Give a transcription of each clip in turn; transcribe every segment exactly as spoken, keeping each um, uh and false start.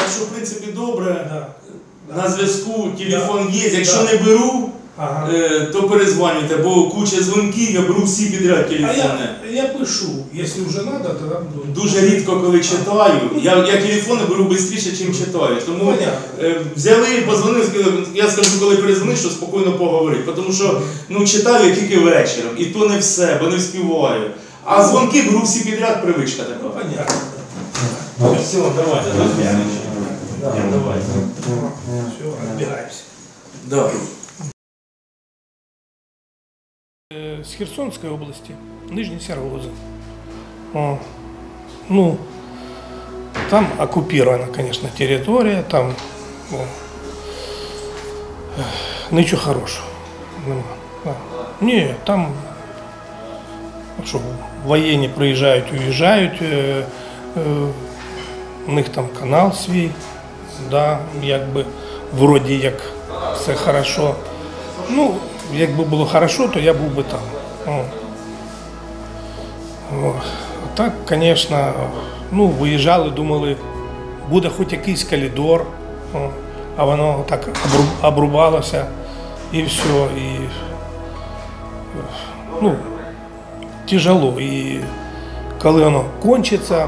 Так що, в принципі, добре. Да. На зв'язку, телефон Да. є. Якщо Да. не беру, Ага. е, то перезвонюйте, бо куча дзвонків, я беру всі підряд А телефони. я, я пишу, якщо вже треба, то там буду. Дуже рідко, коли читаю. Я, я телефони беру швидше, ніж читаю. Тому е, взяли, позвонили, сказали, я скажу, коли перезвониш, що спокійно поговорити. Тому що ну, читаю я тільки вечором. І то не все, бо не вспіваю. А дзвонки беру всі підряд, привичка така. Ну, понятно. Все, давайте. Да, давайте. Все, разбираемся. Да. С Херсонской области, Нижний Саргоза. О, ну, там оккупирована, конечно, территория, там о, ничего хорошего. Нема. Да. Не, там що, воєнні приїжджають, уїжджають, е, е, у них там канал свій, да, якби вроді як все хорошо. Ну, якби було хорошо, то я був би там. О. О. Так, звісно, ну, виїжджали, думали, буде хоч якийсь коридор, о, а воно так обрубалося і все. І, ну, тяжело. І коли воно кончиться,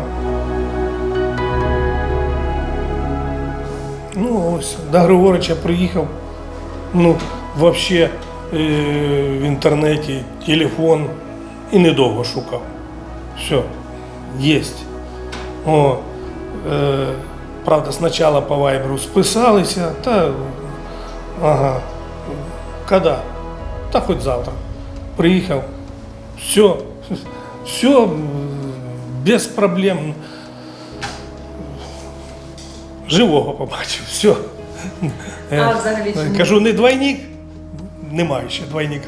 ну ось, до Григорича приїхав, ну, взагалі в інтернеті телефон і недовго шукав. Все, єсть. О, е, правда, спочатку по вайберу списалися, та, ага, коли? Та хоч завтра. Приїхав, все, все, без проблем. Живого побачив, все. А взагалі чому? Кажу, не двойник, немає ще двойника.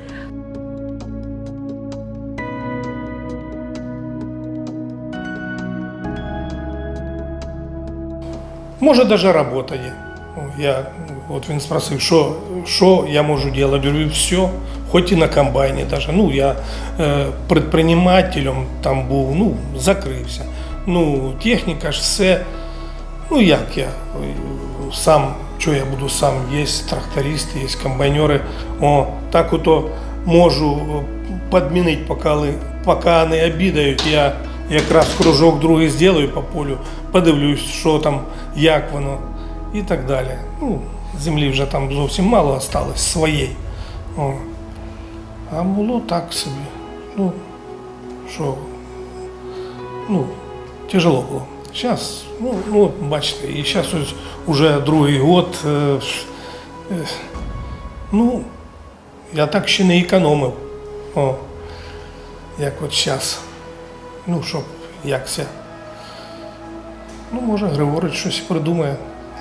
Може, навіть робота є. Я, от він спросив, що, що я можу робити. Я говорю, все, хоч і на комбайні навіть. Ну, я е, предпринимателем там був, ну, закрився. Ну, техніка ж все, ну, як я, сам, що я буду сам, є трактористи, є комбайнери. О, так ото можу підмінити, поки, поки не обідають, я якраз кружок другий зроблю по полю, подивлюсь, що там, як воно і так далі. Ну, землі вже там зовсім мало залишилось своєї. О. А було так собі. Ну, що, ну, тяжело було. Зараз, ну, ну, бачите, і зараз ось уже другий год, е, е, ну, я так ще не економив, о, як от зараз. Ну, щоб якся. Ну, може, Григорич щось придумає.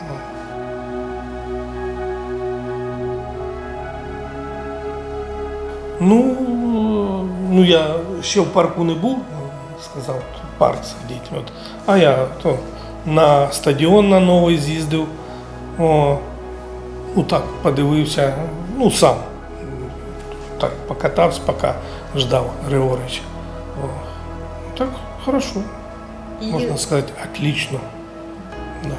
Ну, ну я ще в парку не був, сказав, парк сидіть. От. А я то на стадіон на новий з'їздив, о, ну так, подивився, ну сам, так, покатався, поки ждав Григорича. О. Так, хорошо, І... можна сказати, отлично. Да.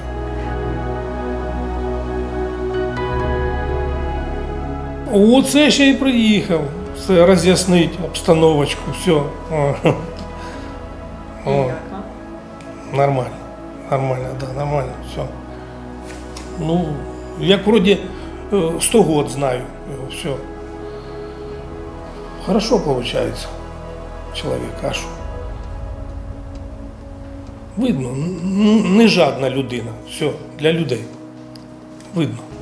Оце ще й приїхав, все роз'яснити обстановочку, все. О. О. Нормально, нормально, да, нормально, все. Ну, як вроді сто год знаю його, все. Хорошо виходить чоловік, а що? Видно, не жадна людина, все, для людей. Видно.